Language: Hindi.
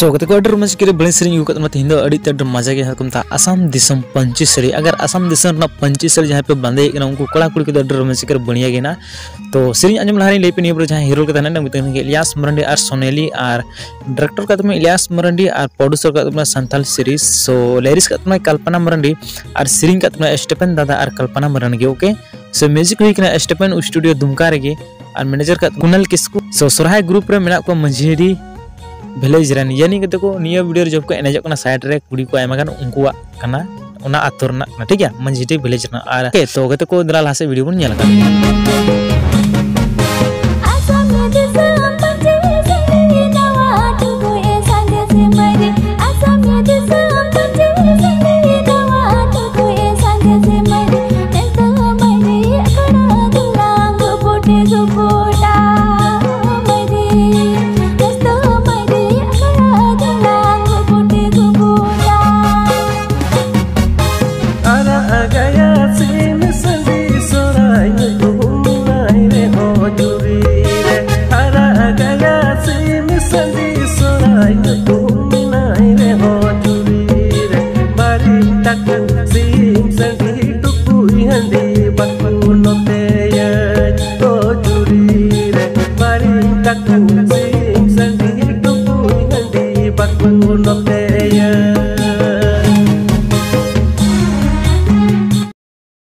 सो कते को ऑर्डर मज के बड़े सरी यू कत हिंदो अड़ी तड मजा के हकम था असम दिसम पंची सरी अगर असम दिसम ना पंची सरी जहां पे बंदे ना उनको कोड़ा कुड़ी के ऑर्डर मज के बढ़िया गे ना तो सरी अंजम लहारी लेपे नि जहां हीरो के तना मितन के इलियास मरंडी और सोनेली और डायरेक्टर का तुम्हें इलियास मरंडी और प्रोड्यूसर का तुम्हें संथाल सीरीज सो लिरिक्स का तुम्हें कल्पना मरंडी और सिरिंग का तुम्हें स्टेफन दादा और कल्पना मरंडी ओके सो म्यूजिक हुई कना स्टेफन स्टूडियो दुमका रेगे और मैनेजर का कुनल किस्कू सो सोरहाय ग्रुप रे मेना को मंझेरी विलेज रन यानी कि देखो निया वीडियो जब को एनेज कना साइड रे कुड़ी को आयमा गान उनकुआ कना उना आतोर ना ठीक है मंझेरी विलेज ना और के तो गते को दरा लासे वीडियो बन नेल का Aku